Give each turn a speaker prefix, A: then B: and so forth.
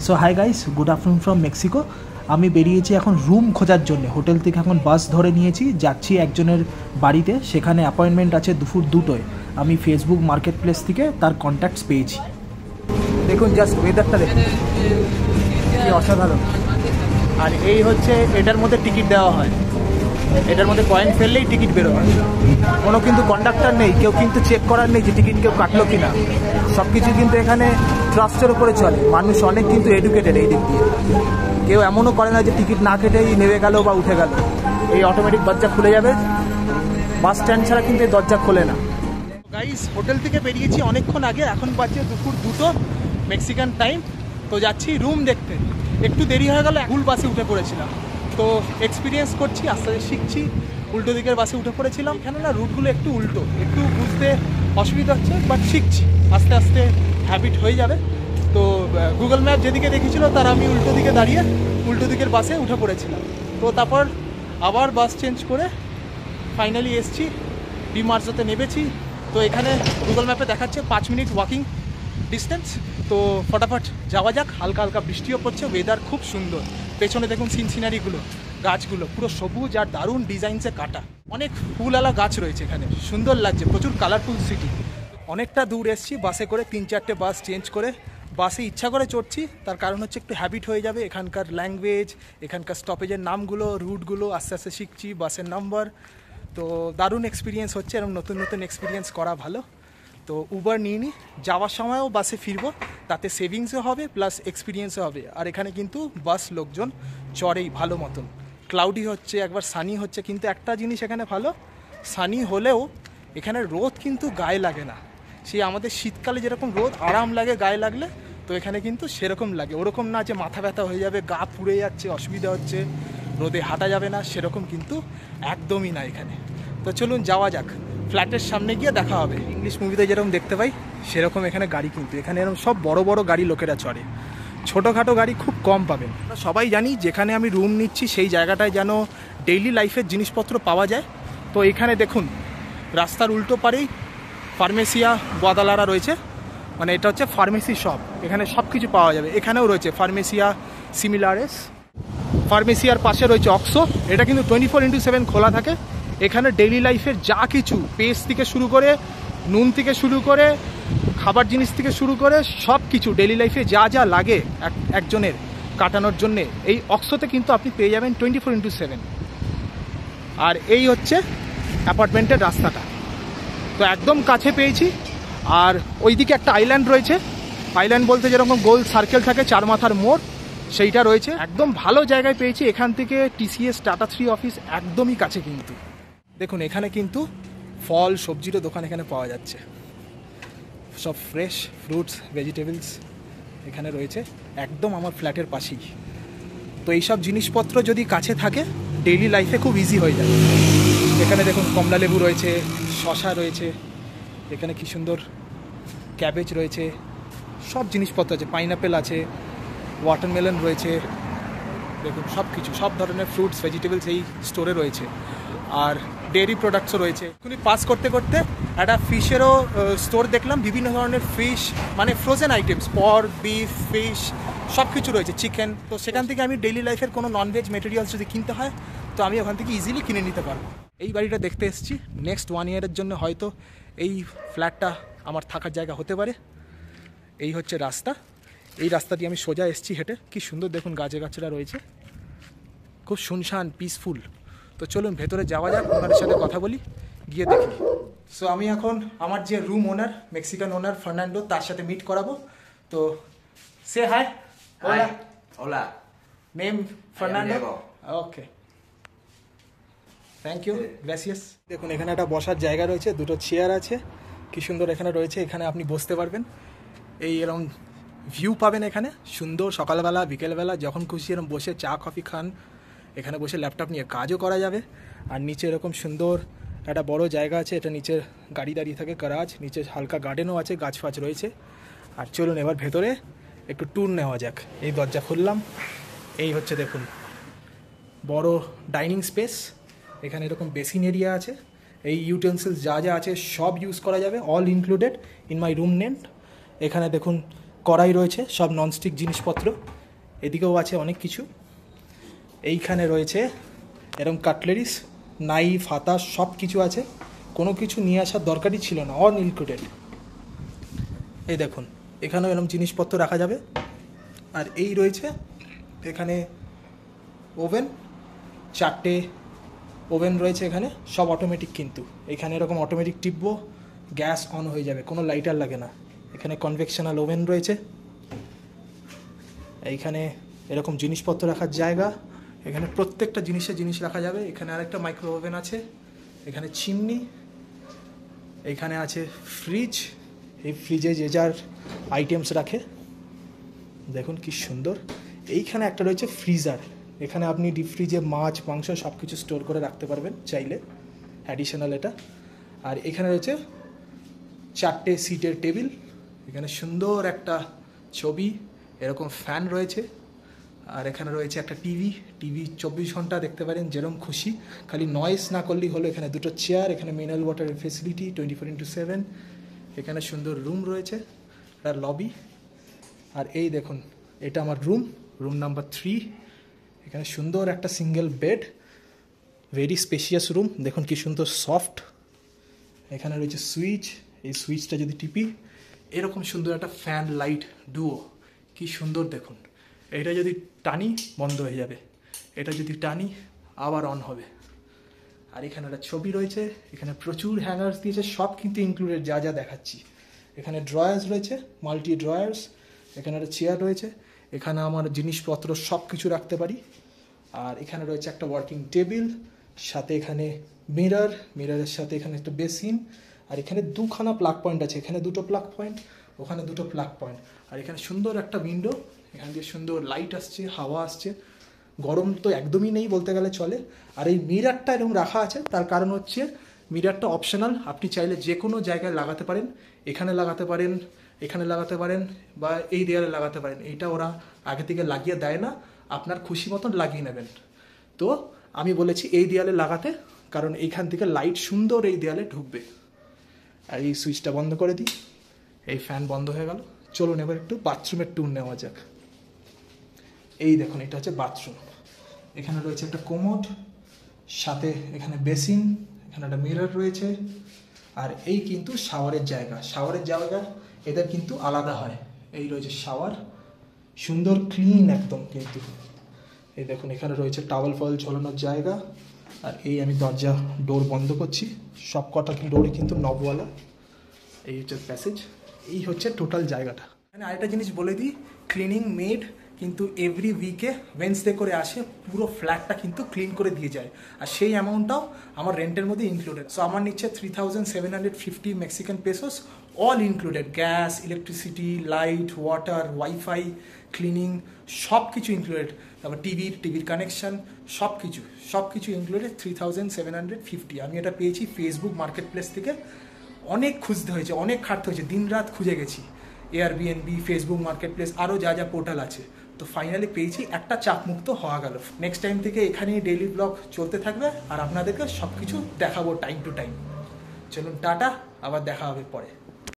A: So hi guys, good afternoon from Mexico. আমি বেরিয়েছি এখন রুম খোঁজার জন্য। হোটেল থেকে এখন বাস ধরে নিয়েছি, যাচ্ছি একজনের বাড়িতে। সেখানে অ্যাপয়েন্টমেন্ট আছে দুপুর 2টোয়। আমি ফেসবুক মার্কেট প্লেস থেকে তার কন্ট্যাক্টস পেয়েছি। দেখুন জাস্ট ওয়েদারটা দেখুন, কি অসাধারণ। আর এই হচ্ছে, এটার মধ্যে টিকিট দেওয়া হয়, এটার মধ্যে পয়েন্ট ফেললেই টিকিট বেরোবে। কোনো কিন্তু কন্ডাক্টর নেই, কেউ কিন্তু চেক করার নেই যে টিকিট কেউ কাটলো কিনা। সব কিছু কিন্তু এখানে ট্রাস্টের উপরে চলে। মানুষ অনেক কিন্তু এডুকেটেড এই দিক দিয়ে। কেউ এমনও করে না যে টিকিট না কেটেই নেমে গেল বা উঠে গেল। এই অটোমেটিক দরজা খুলে যাবে, বাস স্ট্যান্ড ছাড়া কিন্তু এই দরজা খোলে না। গাইস, হোটেল থেকে বেরিয়েছি অনেকক্ষণ আগে, এখন বাজে দুপুর 2টো মেক্সিকান টাইম। তো যাচ্ছি রুম দেখতে। একটু দেরি হয়ে গেল, ভুল বাসে উঠে পড়েছিলাম। তো এক্সপিরিয়েন্স করছি, আস্তে আস্তে শিখছি। উল্টো দিকের বাসে উঠে পড়েছিলাম। এখানে না রুটগুলো একটু উল্টো, একটু বুঝতে অসুবিধা হচ্ছে, বাট শিখছি। আস্তে আস্তে হ্যাবিট হয়ে যাবে। তো গুগল ম্যাপ যেদিকে দেখেছিল তার আমি উল্টো দিকে দাঁড়িয়ে উল্টো দিকের বাসে উঠে পড়েছিলাম। তো তারপর আবার বাস চেঞ্জ করে ফাইনালি এসছি, ডিমার্সোতে নেমেছি। তো এখানে গুগল ম্যাপে দেখাচ্ছে 5 মিনিট ওয়াকিং ডিস্টেন্স। তো ফটাফট যাওয়া যাক। হালকা হালকা বৃষ্টিও পড়ছে, ওয়েদার খুব সুন্দর। পেছনে দেখুন সিনারিগুলো, গাছগুলো পুরো সবুজ আর দারুণ ডিজাইনসে কাটা। অনেক ফুলওয়ালা গাছ রয়েছে এখানে, সুন্দর লাগছে, প্রচুর কালারফুল সিটি। অনেকটা দূর এসছি বাসে করে, 3-4টে বাস চেঞ্জ করে। বাসে ইচ্ছা করে চড়ছি, তার কারণ হচ্ছে একটু হ্যাবিট হয়ে যাবে। এখানকার ল্যাঙ্গুয়েজ, এখানকার স্টপেজের নামগুলো, রুটগুলো আস্তে আস্তে শিখছি, বাসের নাম্বার। তো দারুণ এক্সপিরিয়েন্স হচ্ছে, এরকম নতুন নতুন এক্সপিরিয়েন্স করা ভালো। তো উবার নিয়ে নিই, যাওয়ার সময়ও বাসে ফিরবো, তাতে সেভিংসও হবে প্লাস এক্সপিরিয়েন্সও হবে। আর এখানে কিন্তু বাস লোকজন চড়েই ভালো মতন। ক্লাউডি হচ্ছে, একবার সানি হচ্ছে, কিন্তু একটা জিনিস এখানে ভালো, সানি হলেও এখানে রোদ কিন্তু গায়ে লাগে না। সেই আমাদের শীতকালে যেরকম রোদ আরাম লাগে গায়ে লাগলে, তো এখানে কিন্তু সেরকম লাগে। ওরকম না যে মাথা ব্যথা হয়ে যাবে, গা পুড়ে যাচ্ছে, অসুবিধা হচ্ছে, রোদে হাঁটা যাবে না, সেরকম কিন্তু একদমই না এখানে। তো চলুন যাওয়া যাক, ফ্ল্যাটের সামনে গিয়ে দেখা হবে। ইংলিশ মুভিতে যেরকম দেখতে পাই সেরকম এখানে গাড়ি, কিন্তু এখানে এরকম সব বড় বড় গাড়ি লোকেরা চড়ে, ছোটোখাটো গাড়ি খুব কম পাবেন। সবাই জানি যেখানে আমি রুম নিচ্ছি সেই জায়গাটায় যেন ডেইলি লাইফের জিনিসপত্র পাওয়া যায়। তো এখানে দেখুন রাস্তার উল্টো পারেই ফার্মেসিয়া গোয়াদালারা রয়েছে, মানে এটা হচ্ছে ফার্মেসি শপ। এখানে সব কিছু পাওয়া যাবে। এখানেও রয়েছে ফার্মেসিয়া সিমিলারেস। ফার্মেসিয়ার পাশে রয়েছে অক্সো, এটা কিন্তু 24x7 খোলা থাকে। এখানে ডেইলি লাইফের যা কিছু, পেস্ট থেকে শুরু করে, নুন থেকে শুরু করে, খাবার জিনিস থেকে শুরু করে সব কিছু ডেইলি লাইফে যা যা লাগে একজনের কাটানোর জন্যে, এই অক্সোতে কিন্তু আপনি পেয়ে যাবেন 24x7। আর এই হচ্ছে অ্যাপার্টমেন্টের রাস্তাটা, তো একদম কাছে পেয়েছি। আর ওইদিকে একটা আইল্যান্ড রয়েছে, আইল্যান্ড বলতে যেরকম গোল সার্কেল থাকে, 4 মাথার মোড়, সেইটা রয়েছে। একদম ভালো জায়গায় পেয়েছি। এখান থেকে TCS টাটা 3 অফিস একদমই কাছে। কিন্তু দেখুন এখানে কিন্তু ফল সবজিরও দোকান এখানে পাওয়া যাচ্ছে, সব ফ্রেশ ফ্রুটস ভেজিটেবলস এখানে রয়েছে, একদম আমার ফ্ল্যাটের পাশেই। তো এইসব জিনিসপত্র যদি কাছে থাকে ডেইলি লাইফে খুব ইজি হয়ে যায়। এখানে দেখুন কমলা লেবু রয়েছে, শশা রয়েছে, এখানে কি সুন্দর ক্যাবেজ রয়েছে, সব জিনিসপত্র আছে, পাইনাপেল আছে, ওয়াটারমেলন রয়েছে। দেখুন সব কিছু, সব ধরনের ফ্রুটস ভেজিটেবলস এই স্টোরে রয়েছে। আর ডেয়ারি প্রোডাক্টসও রয়েছে। এখনই পাস করতে করতে একটা ফিশেরও স্টোর দেখলাম, বিভিন্ন ধরনের ফিশ, মানে frozen items, pork, beef, fish সব কিছু রয়েছে, চিকেন। তো সেখান থেকে আমি ডেইলি লাইফের কোনো ননভেজ মেটেরিয়ালস যদি কিনতে হয় তো আমি ওখান থেকে ইজিলি কিনে নিতে পারবো। এই বাড়িটা দেখতে এসেছি, নেক্সট 1 ইয়ারের জন্য হয়তো এই ফ্ল্যাটটা আমার থাকার জায়গা হতে পারে। এই হচ্ছে রাস্তা, এই রাস্তা দিয়ে আমি সোজা এসেছি হেঁটে। কি সুন্দর দেখুন, গাছে গাছরা রয়েছে, খুব শুনশান পিসফুল। তো চলুন ভেতরে যাওয়া যাক, ওনাদের সাথে কথা বলি, গিয়ে দেখি। সো আমি এখন আমার যে room owner, Mexican owner Fernando, তার সাথে মিট করাবো। তো সে hi.
B: Hola. Hola.
A: Name Fernando.
B: Diego.
A: Okay, thank you, গ্রাসিয়াস। দেখুন এখানে একটা বসার জায়গা রয়েছে, দুটো চেয়ার আছে, কি সুন্দর এখানে রয়েছে। এখানে আপনি বসতে পারবেন, এই এরকম ভিউ পাবেন এখানে সুন্দর। সকালবেলা বিকেলবেলা যখন খুশি এরকম বসে চা কফি খান, এখানে বসে ল্যাপটপ নিয়ে কাজও করা যাবে। আর নিচে এরকম সুন্দর একটা বড় জায়গা আছে, এটা নিচে গাড়ি দাঁড়িয়ে থাকে, গারাজ, নিচে হালকা গার্ডেনও আছে, গাছ ফাছ রয়েছে। আর চলুন এবার ভেতরে একটু ট্যুর নেওয়া যাক। এই দরজা খুললাম, এই হচ্ছে দেখুন বড় ডাইনিং স্পেস। এখানে এরকম বেসিন এরিয়া আছে, এই ইউটেন্সিলস যা যা আছে সব ইউজ করা যাবে, all included in my room net. এখানে দেখুন কড়াই রয়েছে, সব ননস্টিক জিনিসপত্র। এদিকেও আছে অনেক কিছু। এইখানে রয়েছে এরকম কাটলারিস, নাইফ, হাতা, সব কিছু আছে। কোনো কিছু নিয়ে আসার দরকারই ছিল না, অল ইনক্লুডেড। এই দেখুন, এখানেও এরকম জিনিসপত্র রাখা যাবে। আর এই রয়েছে এখানে ওভেন, 4টে ওভেন রয়েছে এখানে, সব অটোমেটিক। কিন্তু এখানে এরকম অটোমেটিক টিপবো, গ্যাস অন হয়ে যাবে, কোনো লাইটার লাগে না। এখানে কনভেকশনাল ওভেন রয়েছে। এইখানে এরকম জিনিসপত্র রাখার জায়গা, এখানে প্রত্যেকটা জিনিস রাখা যাবে। এখানে আরেকটা মাইক্রো ওভেন আছে, এখানে চিমনি, এইখানে আছে ফ্রিজ। এই ফ্রিজে যে যার আইটেমস রাখে, দেখুন কি সুন্দর। এইখানে একটা রয়েছে ফ্রিজার, এখানে আপনি ডিপ ফ্রিজে মাছ, মাংস সব কিছু স্টোর করে রাখতে পারবেন চাইলে, অ্যাডিশনাল এটা। আর এখানে রয়েছে 4টে সিটের টেবিল, এখানে সুন্দর একটা ছবি, এরকম ফ্যান রয়েছে। আর এখানে রয়েছে একটা টিভি 24 ঘন্টা দেখতে পারেন যেরকম খুশি, খালি নয়েজ না করলেই হলো। এখানে 2টো চেয়ার, এখানে মিনারেল ওয়াটারের ফেসিলিটি 24/7। এখানে সুন্দর রুম রয়েছে, একটা লবি। আর এই দেখুন, এটা আমার রুম নাম্বার 3। এখানে সুন্দর একটা single bed, very spacious room. দেখুন কি সুন্দর সফট। এখানে রয়েছে সুইচ, এই সুইচটা যদি টিপি এরকম সুন্দর একটা ফ্যান লাইট ডুও, কি সুন্দর দেখুন। এটা যদি টানি বন্ধ হয়ে যাবে, এটা যদি টানি আবার অন হবে। আর এখানে একটা ছবি রয়েছে, এখানে প্রচুর হ্যাঙ্গার্স দিয়েছে, সব কিন্তু ইনক্লুডেড যা যা দেখাচ্ছি। এখানে ড্রয়ার্স রয়েছে, মাল্টি ড্রয়ার্স। এখানে একটা চেয়ার রয়েছে, এখানে আমার জিনিসপত্র সব কিছু রাখতে পারি। আর এখানে রয়েছে একটা ওয়ার্কিং টেবিল, সাথে এখানে মিররের সাথে এখানে একটা বেসিন। আর এখানে 2খানা প্লাগ পয়েন্ট আছে, এখানে 2টো প্লাগ পয়েন্ট, ওখানে 2টো প্লাগ পয়েন্ট। আর এখানে সুন্দর একটা উইন্ডো, এখান দিয়ে সুন্দর লাইট আসছে, হাওয়া আসছে। গরম তো একদমই নেই বলতে গেলে চলে। আর এই মিররটা এরকম রাখা আছে, তার কারণ হচ্ছে মিররটা অপশনাল, আপনি চাইলে যে কোনো জায়গায় লাগাতে পারেন। এখানে লাগাতে পারেন, এখানে লাগাতে পারেন, বা এই দেয়ালে লাগাতে পারেন। এইটা ওরা আগে থেকে লাগিয়ে দেয় না, আপনার খুশি মতন লাগিয়ে নেবেন। তো আমি বলেছি এই দেয়ালে লাগাতে, কারণ এইখান থেকে লাইট সুন্দর এই দেয়ালে ঢুকবে। আর এই সুইচটা বন্ধ করে দিই, এই ফ্যান বন্ধ হয়ে গেল। চলুন এবার একটু বাথরুমের ট্যুর নেওয়া যাক। এই দেখুন, এটা হচ্ছে বাথরুম। এখানে রয়েছে একটা কোমোড, সাথে এখানে বেসিন, এখানে একটা মিরর রয়েছে। আর এই কিন্তু শাওয়ারের জায়গা এদের কিন্তু আলাদা হয়। এই রয়েছে শাওয়ার, সুন্দর ক্লিন একদম। কিন্তু এই দেখুন, এখানে রয়েছে টাওয়েল ফয়েল ঝোলানোর জায়গা। আর এই আমি দরজা ডোর বন্ধ করছি, সব কটা ডোরই কিন্তু নবওয়ালা। এই হচ্ছে প্যাসেজ, এই হচ্ছে টোটাল জায়গাটা। এখানে আরেকটা জিনিস বলে দিই, ক্লিনিং মেড কিন্তু এভরি উইকে ওয়েডনেসডে করে আসে, পুরো ফ্ল্যাটটা কিন্তু ক্লিন করে দিয়ে যায়। আর সেই অ্যামাউন্টটাও আমার রেন্টের মধ্যে ইনক্লুডেড। সো আমার নিচ্ছে 3,750 Mexican pesos, all included. Gas, electricity, light, water, wifi, cleaning, সব কিছু ইনক্লুডেড। তারপর টিভির কানেকশান, সব কিছু ইনক্লুডেড 3,750। আমি এটা পেয়েছি ফেসবুক মার্কেট প্লেস থেকে। অনেক খুঁজতে হয়েছে, অনেক খাটতে হয়েছে, দিন রাত খুঁজে গেছি। এয়ারবিএনবি, ফেসবুক মার্কেট প্লেস, আরও যা যা পোর্টাল আছে। তো ফাইনালি পেয়েছি, একটা চাপমুক্ত হওয়া গেল। নেক্সট টাইম থেকে এখানেই ডেইলি ব্লগ চলতে থাকবে, আর আপনাদেরকে সব কিছু দেখাবো টাইম টু টাইম। চলুন টাটা, আবার দেখা হবে পরে।